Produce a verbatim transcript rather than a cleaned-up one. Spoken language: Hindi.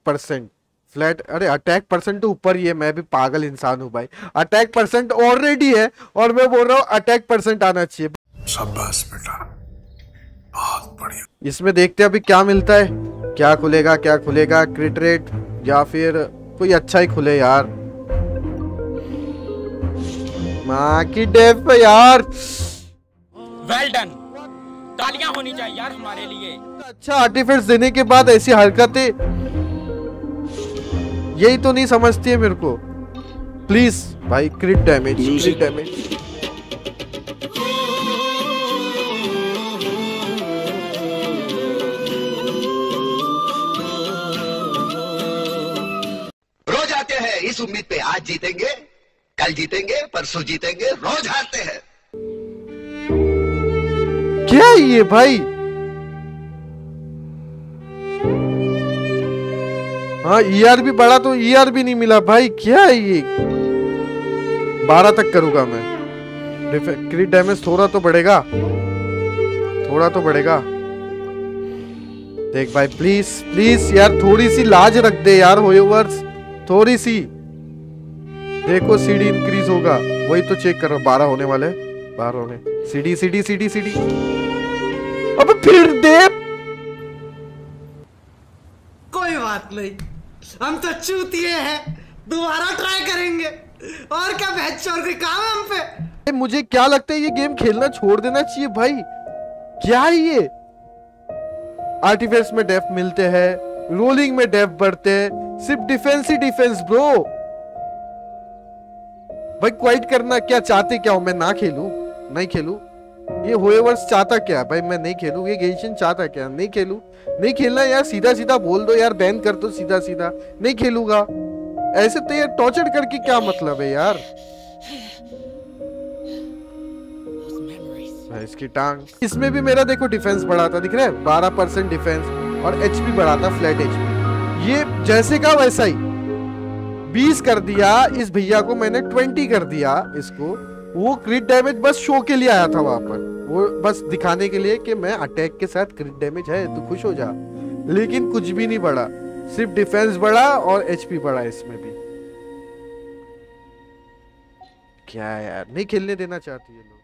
Percent flat. अरे अटैक परसेंट तो ऊपर ही है, मैं भी पागल इंसान हूँ भाई। अटैक परसेंट ऑलरेडी है और मैं बोल रहा हूँ अटैक परसेंट आना चाहिए। शाबाश बेटा, बहुत बढ़िया। इसमें देखते हैं अभी क्या मिलता है, क्या खुलेगा क्या खुलेगा, क्रिट रेट या फिर कोई अच्छा ही खुले यार। माँ की डेफ यार, वेल डन, तालियां होनी चाहिए यार हमारे लिए। अच्छा आर्टिफैक्ट्स देने के बाद ऐसी हरकतें, यही तो नहीं समझती है मेरे को। प्लीज भाई क्रिट डैमेज, क्रिट डैमेज। रोज आते हैं इस उम्मीद पे आज जीतेंगे, कल जीतेंगे, परसों जीतेंगे, रोज हारते हैं। क्या है ये भाई? हाँ ईआर भी बढ़ा तो ईआर भी नहीं मिला भाई, क्या है ये? बारह तक करूंगा मैं। क्रिट डैमेज थोड़ा तो बढ़ेगा, थोड़ा तो बढ़ेगा। देख भाई प्लीज प्लीज यार, थोड़ी सी लाज रख दे यार होयोवर्स, थोड़ी सी। देखो सीडी इंक्रीज होगा, वही तो चेक कर रहा हूं। बारह होने वाले, बारह होने। सीडी सीडी सीडी सीडी, अब फिर दे। कोई बात नहीं, हम तो चूतिए हैं, दोबारा ट्राई करेंगे। और क्या बहस और कोई काम है हम पे? मुझे क्या लगता है ये गेम खेलना छोड़ देना चाहिए भाई। क्या है ये? आर्टिफैक्ट्स में डेफ मिलते हैं, रोलिंग में डेफ बढ़ते हैं, सिर्फ डिफेंस ही डिफेंस ब्रो। भाई क्वाइट करना क्या चाहते, क्या हो मैं ना खेलूं, नहीं खेलूं? ये होएवर्स चाहता क्या भाई मैं नहीं खेलूं? ये गेशन चाहता क्या नहीं खेलूं? नहीं खेलना यार, सीधा सीधा बोल दो यार, बैन कर दो सीधा सीधा, नहीं खेलूंगा। ऐसे तो यार टॉर्चर करके क्या मतलब है यार? इसकी टांग। इसमें भी मेरा देखो डिफेंस बढ़ा था, दिख रहा है बारह परसेंट डिफेंस, और एचपी बढ़ा था, फ्लैट एचपी। ये जैसे का वैसा ही बीस कर दिया इस भैया को मैंने, बीस कर दिया इसको। वो क्रिट डैमेज बस शो के लिए आया था वहां पर, वो बस दिखाने के लिए कि मैं अटैक के साथ क्रिट डैमेज है तो खुश हो जा। लेकिन कुछ भी नहीं बढ़ा, सिर्फ डिफेंस बढ़ा और एचपी बढ़ा इसमें भी। क्या यार, नहीं खेलने देना चाहती है लोग।